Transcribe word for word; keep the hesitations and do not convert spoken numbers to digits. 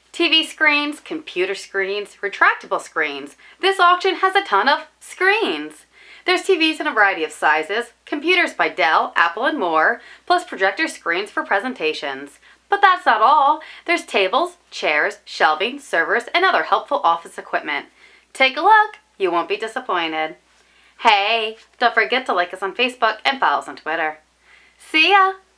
T V screens, computer screens, retractable screens. This auction has a ton of screens. There's T Vs in a variety of sizes, computers by Dell, Apple, and more, plus projector screens for presentations. But that's not all. There's tables, chairs, shelving, servers, and other helpful office equipment. Take a look. You won't be disappointed. Hey, don't forget to like us on Facebook and follow us on Twitter. See ya!